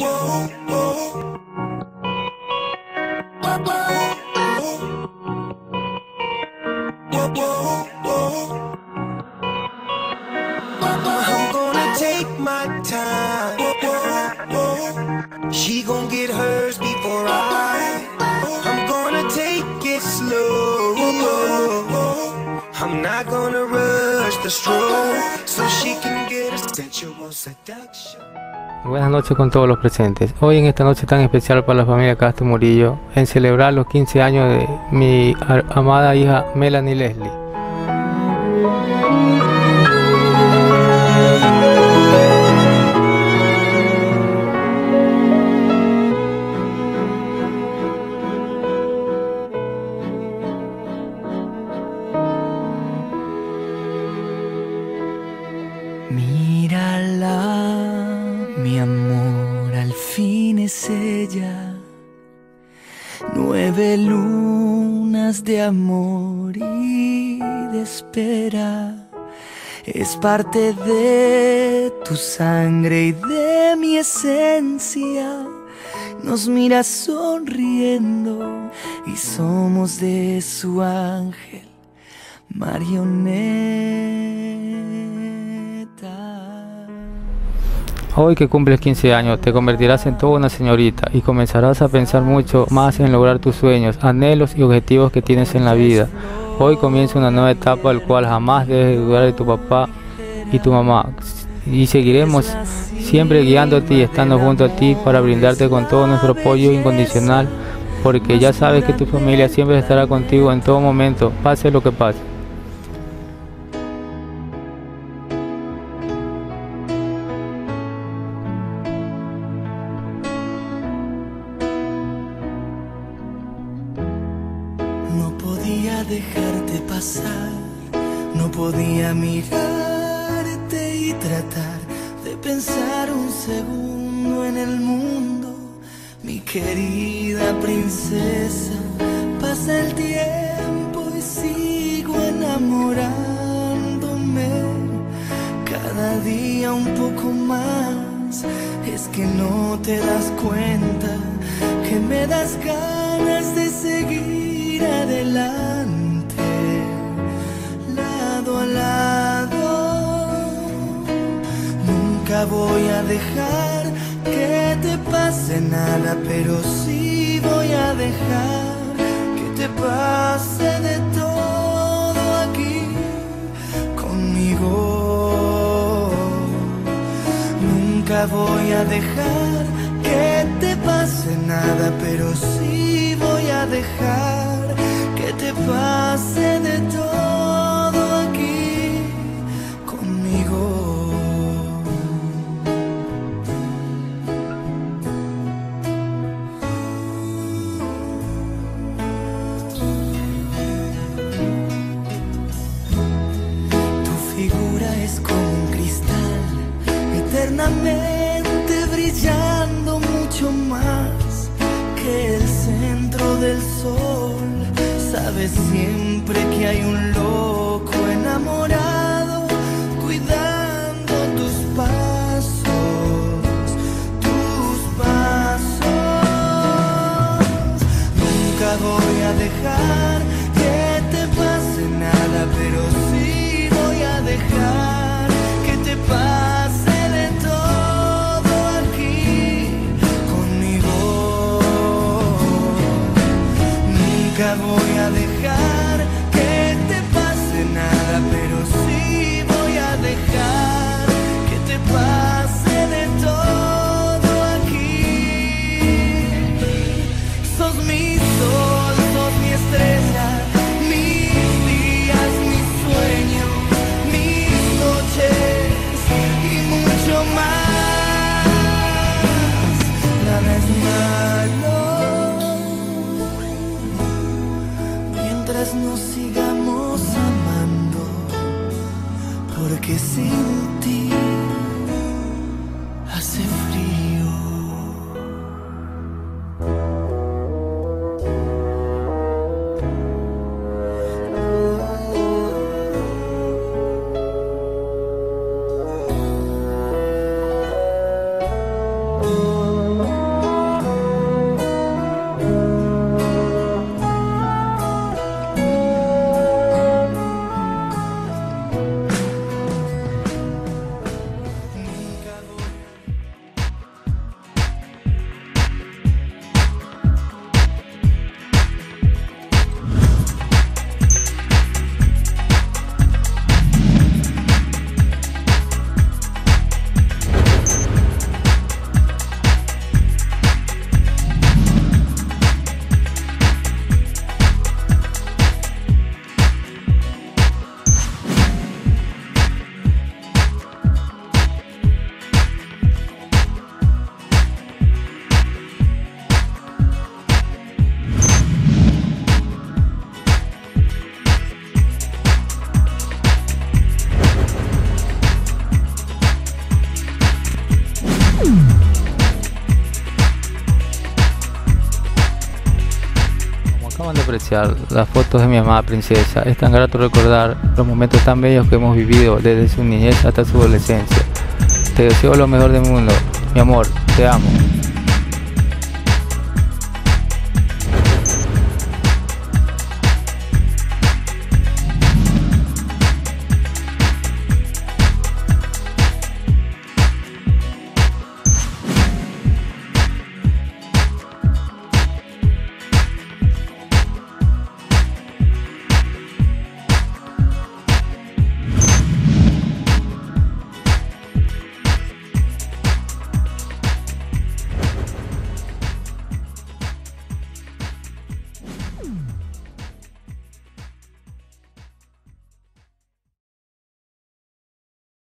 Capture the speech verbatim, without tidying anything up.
I'm gonna take my time. She gon' get hers before I. I'm gonna take it slow. I'm not gonna rush the stroke, so she can get a sensual seduction. Buenas noches con todos los presentes. Hoy en esta noche tan especial para la familia Castro Murillo, en celebrar los quince años de mi amada hija Melanie Leslie. Mírala, mi amor, al fin es ella. Nueve lunas de amor y de espera. Es parte de tu sangre y de mi esencia. Nos mira sonriendo y somos de su ángel marioneta. Hoy que cumples quince años, te convertirás en toda una señorita y comenzarás a pensar mucho más en lograr tus sueños, anhelos y objetivos que tienes en la vida. Hoy comienza una nueva etapa al cual jamás debes dudar de tu papá y tu mamá. Y seguiremos siempre guiándote y estando junto a ti para brindarte con todo nuestro apoyo incondicional, porque ya sabes que tu familia siempre estará contigo en todo momento, pase lo que pase. No podía dejarte pasar, no podía mirarte y tratar de pensar un segundo en el mundo. Mi querida princesa, pasa el tiempo y sigo enamorándome. Cada día un poco más, es que no te das cuenta que me das ganas de seguir adelante, lado a lado. Nunca voy a dejar que te pase nada, pero sí voy a dejar que te pase de todo aquí conmigo. Nunca voy a dejar que te pase nada, pero sí voy a dejar que te pase de todo aquí conmigo. Tu figura es como un cristal, eternamente brillando mucho más que el centro del sol. Sabes siempre que hay un loco enamorado cuidando tus pasos, tus pasos. Nunca voy a dejar que te pase nada, pero sí voy a dejar que te pase de todo aquí conmigo. Nunca voy a dejar que te pueden despreciar las fotos de mi amada princesa. Es tan grato recordar los momentos tan bellos que hemos vivido desde su niñez hasta su adolescencia. Te deseo lo mejor del mundo, mi amor, te amo.